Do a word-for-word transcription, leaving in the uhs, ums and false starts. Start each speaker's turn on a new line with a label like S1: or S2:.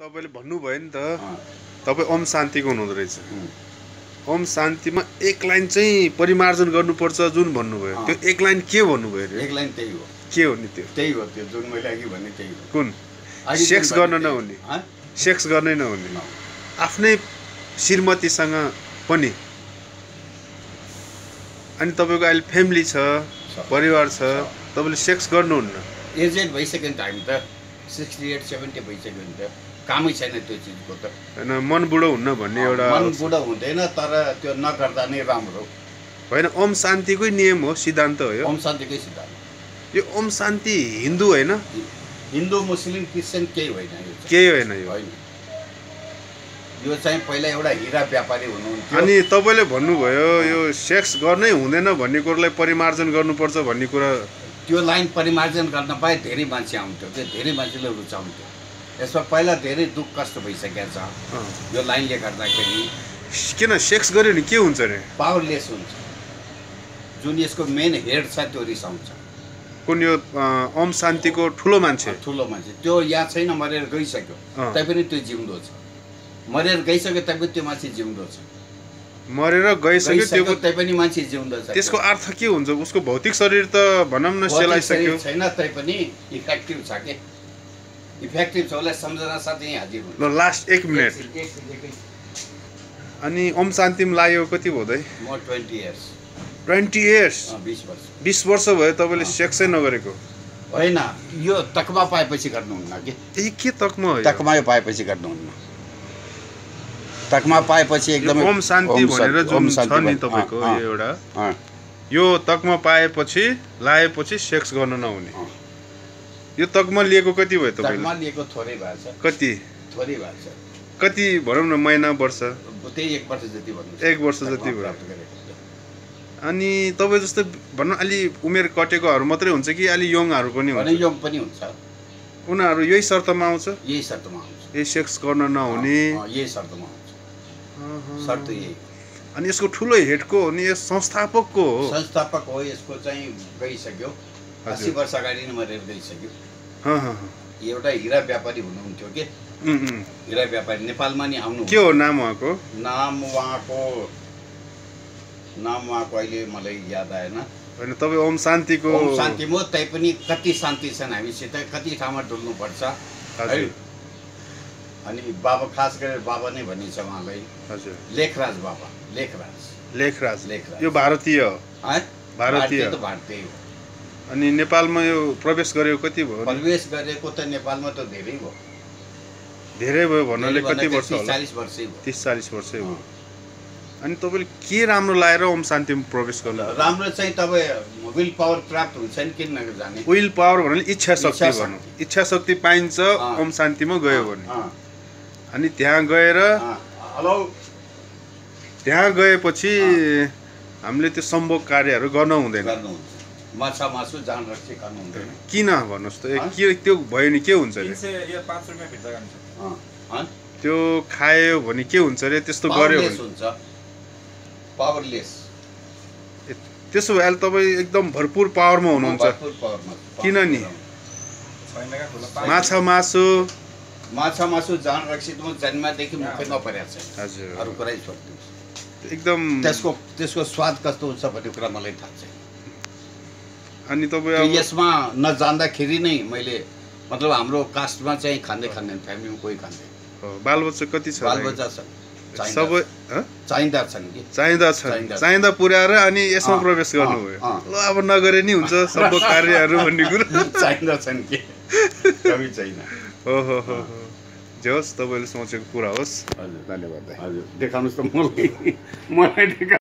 S1: तपाईले भन्नुभयो नि त तपाई ओम शान्तिको हुनुहुँदो रहेछ। ओम शान्तिमा एक लाइन चाहिँ परिमार्जन गर्नुपर्छ जुन भन्नुभयो त्यो एक लाइन के भन्नुभयो रे?
S2: एक लाइन त्यही हो।
S1: के हो नि त्यो?
S2: त्यही हो त्यो जुन मैले अघि भने त्यही हो।
S1: कुन? सेक्स गर्न नहुने, सेक्स गर्नै नहुने, आफ्नै श्रीमतीसँग पनि। अनि तपाईको अहिले फ्यामिली छ, परिवार छ, तपाईले सेक्स गर्नुहुन्न।
S2: एजेड भइसक्यो नि त हामी त सिक्सटी एट सेभेन्टी भइसक्यो नि त, कामै छैन त्यो चिजको त।
S1: हैन मन बुढो हुन्न भन्ने एउटा
S2: मन बुढो हुँदैन, तर त्यो नगर्दा नै राम्रो
S1: होइन। ओम शान्तिकै नियम हो, सिद्धान्त हो यो।
S2: ओम शान्तिकै सिद्धान्त।
S1: यो ओम शान्ति हिन्दू होइन,
S2: हिन्दू मुस्लिम क्रिस्चियन केही होइन, यो
S1: केही होइन यो
S2: होइन। यो चाहिँ पहिला एउटा हिरा व्यापारी हुनुहुन्थ्यो।
S1: अनि तपाईले भन्नुभयो यो सेक्स गर्नै हुँदैन भन्ने कुरालाई परिमार्जन गर्नुपर्छ भन्ने कुरा।
S2: त्यो लाइन परिमार्जन गर्न पाए धेरै मान्छे आउँथ्यो, त्यो धेरै मान्छेले रुचाउँथ्यो। यसमा पहिला धेरै दुःख कष्ट भइसकेको छ यो लाइनले गर्दाखेरि।
S1: किन सेक्स गर्यो भने के हुन्छ रे?
S2: पावरलेस हुन्छ। जुन यसको मेन हेड छ त्यो रिसाउँछ।
S1: कुन? यो ओम शान्तिको ठुलो मान्छे?
S2: ठुलो मान्छे त्यो यहाँ छैन, मरेर गइसक्यो, तैपनि त्यो जिउँदो छ। मरेर गइसक्यो तैपनि त्यो मान्छे जिउँदो छ।
S1: मरेर गइसक्यो त्यो
S2: तैपनि मान्छे जिउँदो छ।
S1: त्यसको अर्थ के हुन्छ? उसको भौतिक शरीर त भनौँ न सेलाइसक्यो
S2: छैन, तैपनि इफेक्टिभ छ के? इफेक्टिभ छ, उसलाई सम्झना साथै हाजिर हुन्छ।
S1: ल लास्ट एक मिनट। अनि ओम शान्तिमा लाग्यो कति भयो?
S2: म ट्वेन्टी इयर्स।
S1: Twenty years?
S2: बिस वर्ष।
S1: बिस वर्ष भयो तपाईँले सेक्सै नगरेको?
S2: होइन, यो तकमा पाएपछि गर्नुहुन्न कि?
S1: ए के तकमा हो?
S2: तकमा पाएपछि गर्नुहुन्न। तकमा पाएपछि एकदमै
S1: ओम शान्ति भनेर जुन छ नि तपाईको यो एउटा, यो तकमा पाएपछि लाएपछि सेक्स गर्न नहुने, यो तकमा लिएको कति भयो तपाईले?
S2: तकमा लिएको थोरै भएको छ।
S1: कति?
S2: थोरै भएको छ।
S1: कति भनौँ न, महिना, वर्ष?
S2: त्यही एक वर्ष जति भन्नु।
S1: एक वर्ष जति भयो। अनि तपाईँ जस्तो भनौँ अलि उमेर कटेकोहरू मात्रै हुन्छ कि अलि यङहरू पनि हुन्छ?
S2: यङ पनि हुन्छ।
S1: उनीहरू यही शर्तमा आउँछ?
S2: यही शर्तमा आउँछ।
S1: यही सेक्स गर्न नहुने
S2: यही शर्तमा आउँछ। शर्त यही।
S1: अनि यसको ठुलो हेडको हो नि, यस संस्थापकको हो?
S2: संस्थापक हो। यसको चाहिँ गइसक्यो, अस्सी वर्ष अगाडि नै मरेर गइसक्यो। एउटा हिरा व्यापारी हुनुहुन्थ्यो के? हिरा व्यापारी नेपालमा नि आउनु।
S1: के हो नाम उहाँको?
S2: नाम उहाँको नाम उहाँको अहिले मलाई याद आएन।
S1: होइन, तपाईँ ओम शान्तिको?
S2: ओम शान्ति म, तैपनि कति शान्ति छन् हामीसित, कति ठाउँमा डुल्नुपर्छ है। अनि बाबा, खास गरेर बाबा नै भनिन्छ उहाँलाई। हजुर। लेखराज बाबा। लेखराज।
S1: लेखराज।
S2: लेखराज।
S1: यो भारतीय हो?
S2: भारतीय त भारतीय हो।
S1: अनि नेपालमा यो प्रवेश गरेको कति भयो?
S2: प्रवेश गरेको त नेपालमा त धेरै भयो।
S1: धेरै भयो भन्नाले कति वर्ष होला?
S2: चालीस वर्षै भयो।
S1: तीस चालीस वर्षै हो। अनि तपाईँले के राम्रो लागेर ओम शान्तिमा प्रवेश गर्नु?
S2: राम्रो चाहिँ तपाईँ विल पावर प्राप्त हुन्छ नि, किन नजाने?
S1: विल पावर भन्नाले इच्छा शक्ति भनौँ। इच्छा शक्ति पाइन्छ ओम शान्तिमा गयो भने। अनि त्यहाँ गएर
S2: हेलो
S1: त्यहाँ गएपछि हामीले त्यो सम्भोग कार्यहरू गर्न हुँदैन?
S2: माछा मासु जान रक्सी खानु हुँदैन। किन
S1: भन्नुहोस् त? के त्यो भयो नि के हुन्छ रे? त्यो खायो भने के हुन्छ रे? त्यस्तो गर्यो भने
S2: हुन्छ पावरलेस।
S1: त्यसो भए तपाईँ एकदम भरपुर पावरमा हुनुहुन्छ। किन नि? माछा मासु
S2: माछा मासु जान रक्सी त म जन्मदेखि मुखैमा परेको छ। हजुर। अरू कुरै छोड्दिनुहोस्।
S1: एकदम
S2: त्यसको त्यसको स्वाद कस्तो हुन्छ भन्ने कुरा मलाई थाहा छ।
S1: अनि तपाईँ
S2: यसमा नजान्दाखेरि नै मैले, मतलब हाम्रो कास्टमा चाहिँ खाँदै खाँदैन, फ्यामिलीमा कोही खाँदैन।
S1: बालबच्चा कति छ?
S2: बालबच्चा छ
S1: सबै
S2: चाहिँदा छन् कि?
S1: चाहिँदा छन्। चाहिँदा पुर्याएर अनि यसमा प्रवेश गर्नुभयो। ल अब नगरे नि हुन्छ सम्भोग कार्यहरू भन्ने कुरा।
S2: चाहिँदा छन् कि? कमी छैन।
S1: हो हो हो हो। जे होस्, तपाईँले सोचेको पुरा होस्।
S2: हजुर, धन्यवाद। हजुर, देखाउनुहोस् त मलाई। मलाई